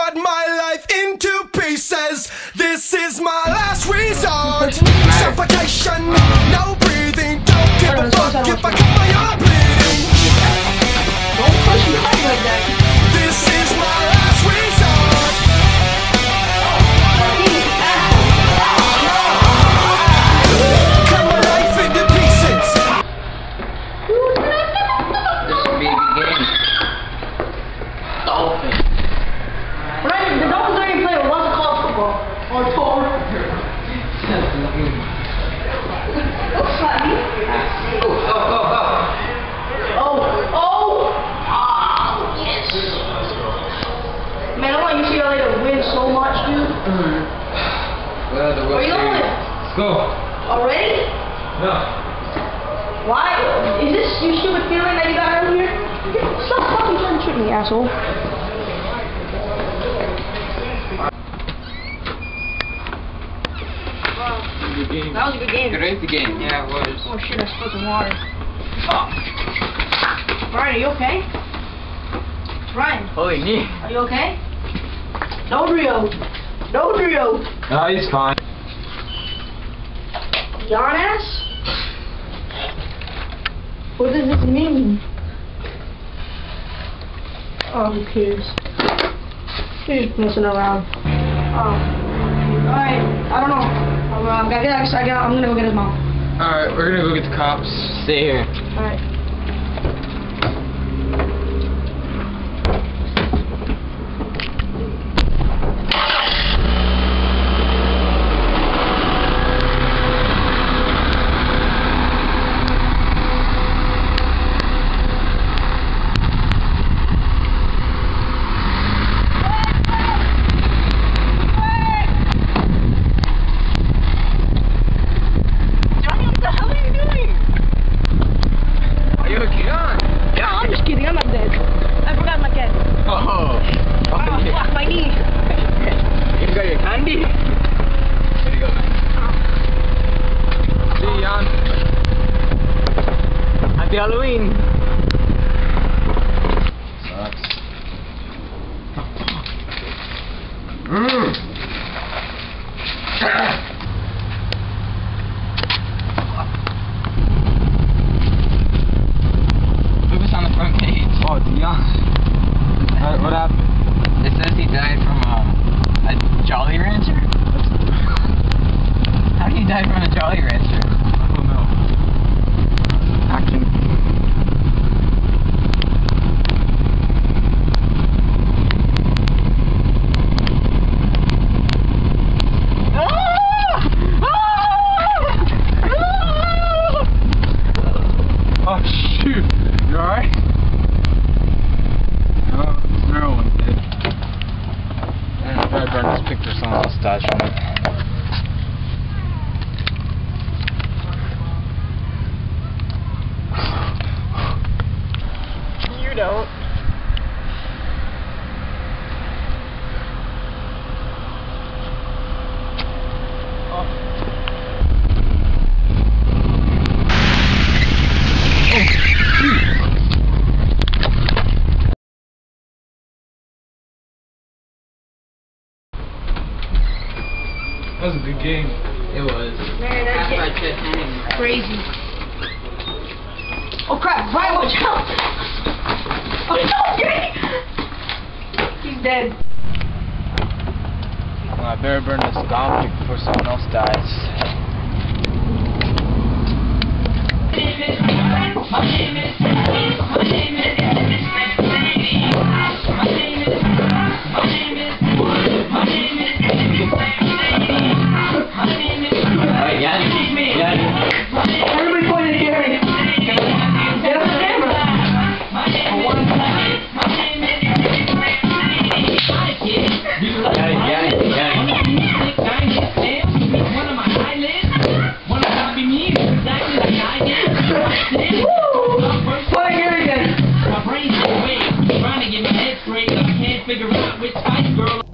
cut my life into pieces. This is my last resort. Suffocation, no breathing. Don't give a fuck if I cut my arm bleeding. Don't push me hard like that. This is my last resort. Cut my life into pieces. This will be a good game. Dolphin. Right, the Dolphins don't even play once a college football. Or tour. Don't slap me. Man, I want UCLA to win so much, dude. Well, the Where you going? Let's go. Already? No. Why? Is this your stupid feeling that you got earlier? Stop fucking trying to trick me, asshole. Good game. That was a good game. Great game. Yeah, it was. Oh shit, I spilled some water. Fuck. Brian, are you okay? Brian. Holy knee. Are you okay? No Rio. No Rio. No, he's fine. Yarn ass? What does this mean? Oh, who cares? He's just messing around. Oh. Alright, I don't know. I'm gonna go get his mom. Alright, we're gonna go get the cops. Stay here. Alright. Happy Halloween! Sucks. Look what's on the front page. Oh, Dion. What happened? It says he died from a Jolly Rancher? How did he die from a Jolly Rancher? I don't know. Oh shoot! You alright? Oh, everyone's dead. And I better burn this picture, someone else dies from it. You don't. That was a good game. It was. Man, that's crazy. Oh crap, Brian, watch out! Oh no, he's dead. Well, I better burn this object before someone else dies. Everybody point at Gary. Get up the camera. Point at Gary again. My brain's away, trying to get my head straight. I can't figure out which spice girl.